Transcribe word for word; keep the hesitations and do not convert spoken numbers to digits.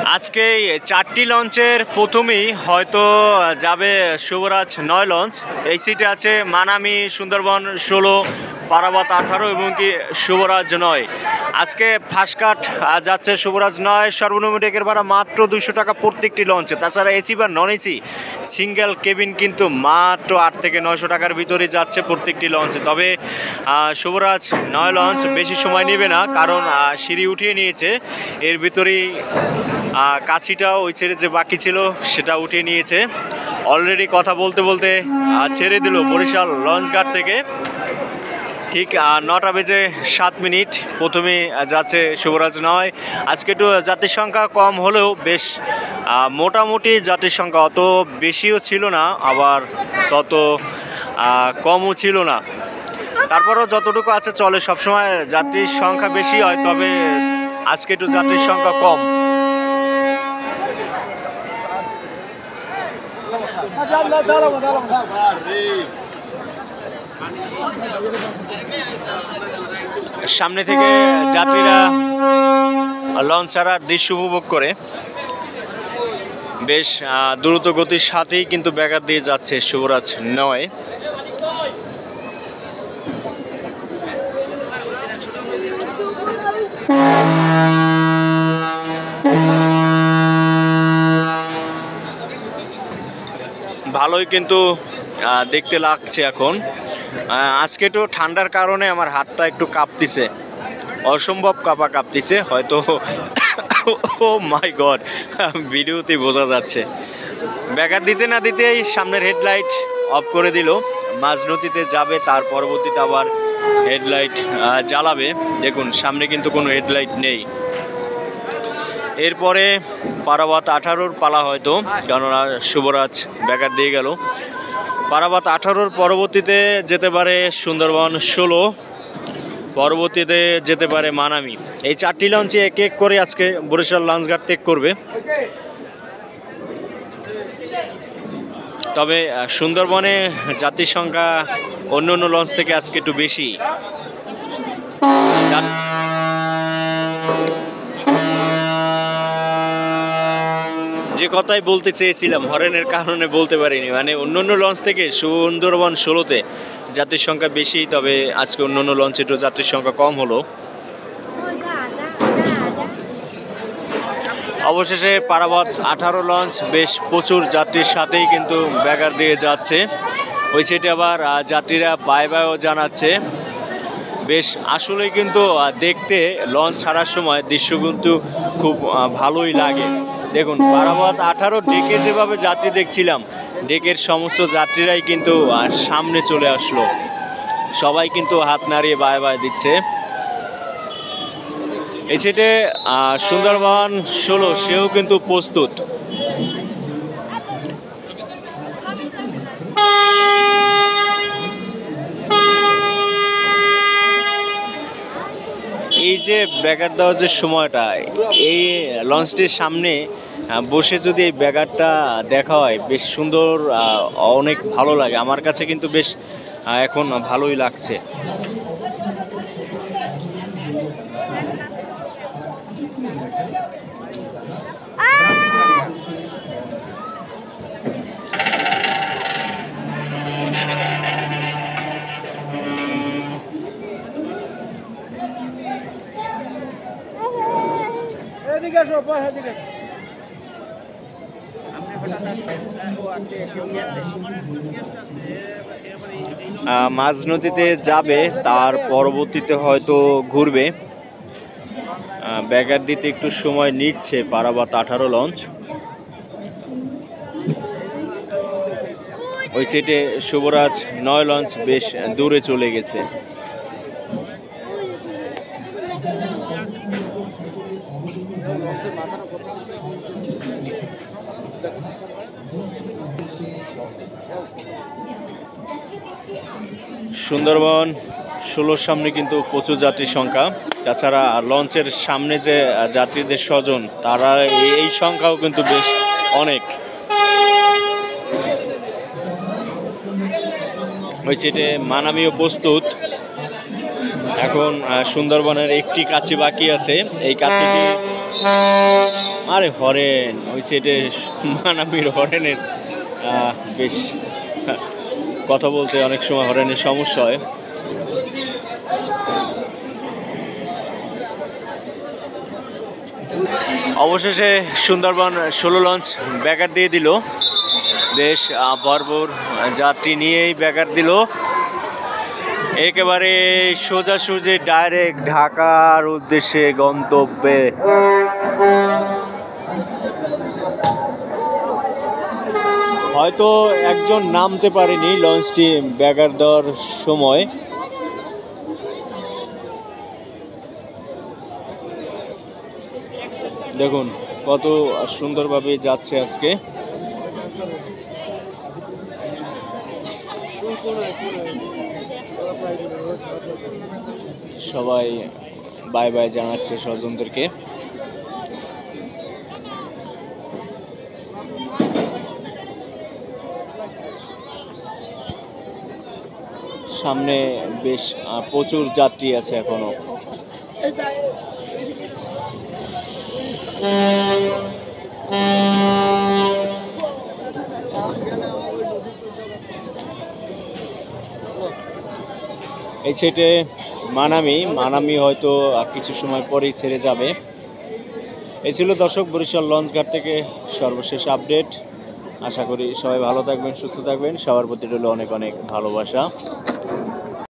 আজকে চারটি লঞ্চের প্রথমেই হয়তো যাবে শুভরাজ নয় লঞ্চ। এই সিটে আছে মানামি, সুন্দরবন ষোলো, পারাবত আঠারো এবং কি শুভরাজ নয়। আজকে ফার্স্ট কাট যাচ্ছে শুভরাজ নয়, সর্বনিম্ন ডেকের ভাড়া মাত্র দুইশো টাকা প্রত্যেকটি লঞ্চে। তাছাড়া এসি বা নন এসি সিঙ্গেল কেবিন কিন্তু মাত্র আট থেকে নয়শো টাকার ভিতরে যাচ্ছে প্রত্যেকটি লঞ্চে। তবে শুভরাজ নয় লঞ্চ বেশি সময় নেবে না, কারণ সিঁড়ি উঠিয়ে নিয়েছে। এর ভিতরেই কাছিটাও ওই ছেড়ে যে বাকি ছিল সেটা উঠিয়ে নিয়েছে। অলরেডি কথা বলতে বলতে ছেড়ে দিল বরিশাল লঞ্চ ঘাট থেকে। ঠিক নটা বেজে সাত মিনিট প্রথমে যাচ্ছে শুভরাজ নয়। আজকে একটু যাত্রীর সংখ্যা কম হলেও বেশ মোটামুটি যাত্রীর সংখ্যা অত বেশিও ছিল না, আবার তত কমও ছিল না। তারপরও যতটুকু আছে চলে, সবসময় যাত্রীর সংখ্যা বেশি হয়, তবে আজকে একটু যাত্রীর সংখ্যা কম। সামনে থেকে যাত্রীরা লঞ্চ ছাড়ার দৃশ্য উপভোগ করে বেশ দ্রুত গতির সাথেই কিন্তু ব্যাঘাত দিয়ে যাচ্ছে শুভরাজ নয়। ভালোই কিন্তু দেখতে লাগছে। এখন আজকে একটু ঠান্ডার কারণে আমার হাতটা একটু কাঁপতিছে, অসম্ভব কাঁপা কাঁপতিছে হয়তো। ও মাই গড, ভিডিওতে বোঝা যাচ্ছে। ব্যাঘাত দিতে না দিতেই সামনের হেডলাইট অফ করে দিল। মাঝ নদীতে যাবে, তার পরবর্তীতে আবার হেডলাইট জ্বালাবে। দেখুন সামনে কিন্তু কোনো হেডলাইট নেই। এরপরে পারাবত আঠারোর পালা হয়তো, কেননা শুভরাজ ব্যাঘাত দিয়ে গেল। পারাবত আঠারোর পরবর্তীতে যেতে পারে সুন্দরবন ষোলো, পরবর্তীতে যেতে পারে মানামি। এই চারটি লঞ্চে এক এক করে আজকে বরিশাল লঞ্চঘাট ত্যাগ করবে। তবে সুন্দরবনে যাত্রীর সংখ্যা অন্য অন্য লঞ্চ থেকে আজকে একটু বেশি। যে কথাই বলতে চেয়েছিলাম হরেনের কারণে বলতে পারিনি, মানে অন্য অন্য লঞ্চ থেকে সুন্দরবন ষোলোতে যাত্রীর সংখ্যা বেশি, তবে আজকে অন্য অন্য লঞ্চে একটু যাত্রীর সংখ্যা কম হলো। অবশেষে পারাবত আঠারো লঞ্চ বেশ প্রচুর যাত্রীর সাথেই কিন্তু ব্যাঘাত দিয়ে যাচ্ছে। ওই সাইডে আবার যাত্রীরা বাই বাইও জানাচ্ছে। বেশ আসলেই কিন্তু দেখতে লঞ্চ ছাড়ার সময় দৃশ্য কিন্তু খুব ভালোই লাগে। দেখুন পারাবত আঠারো ডেকে যেভাবে যাত্রী দেখছিলাম, ডেকের সমস্ত যাত্রীরাই কিন্তু সামনে চলে আসলো, সবাই কিন্তু হাত নাড়িয়ে বাই বাই দিচ্ছে। এই সাইডে সুন্দরবন ষোলো সেও কিন্তু প্রস্তুত। এই যে ব্যাঘাত দেওয়ার যে সময়টা, এই লঞ্চটির সামনে বসে যদি এই ব্যাঘাতটা দেখা হয় বেশ সুন্দর, অনেক ভালো লাগে। আমার কাছে কিন্তু বেশ এখন ভালোই লাগছে। মাঝ নদীতে যাবে, তার পরবর্তীতে হয়তো ঘুরবে। ব্যাঘাত দিতে একটু সময় নিচ্ছে পারাবত আঠারো লঞ্চ। ওই সাইডে শুভরাজ নয় লঞ্চ বেশ দূরে চলে গেছে। সুন্দরবন ষোলোর সামনে কিন্তু প্রচুর যাত্রীর সংখ্যা। তাছাড়া লঞ্চের সামনে যে যাত্রীদের স্বজন, তারা এই সংখ্যাও কিন্তু বেশ অনেক। ওই সাইডে মানামিও প্রস্তুত। এখন সুন্দরবনের একটি কাছি বাকি আছে, এই কাছিটি আরে হরেন ওই সাইডে মানামির হরেনের বেশ কথা বলতে অনেক সময় হরেনের সমস্যা হয়। অবশেষে সুন্দরবন ষোলো লঞ্চ ব্যাকার দিয়ে দিল, বেশ ভরপুর যাত্রী নিয়েই ব্যাকার দিল, একেবারে সোজাসুজি ডাইরেক্ট ঢাকার উদ্দেশ্যে গন্তব্যে। হয়তো একজন নামতে পারেনি লঞ্চটি ব্যাকার দেওয়ার সময়। দেখুন কত সুন্দরভাবে যাচ্ছে আজকে। সবাই বাই বাই জানাচ্ছে স্বজনদেরকে। সামনে বেশ প্রচুর যাত্রী আছে এখনো। এই সাইডে মানামি মানামি হয়তো কিছু সময় পরেই ছেড়ে যাবে। এই ছিল দর্শক বরিশাল লঞ্চঘাট থেকে সর্বশেষ আপডেট। আশা করি সবাই ভালো থাকবেন, সুস্থ থাকবেন। সবার প্রতি রইল অনেক অনেক ভালোবাসা।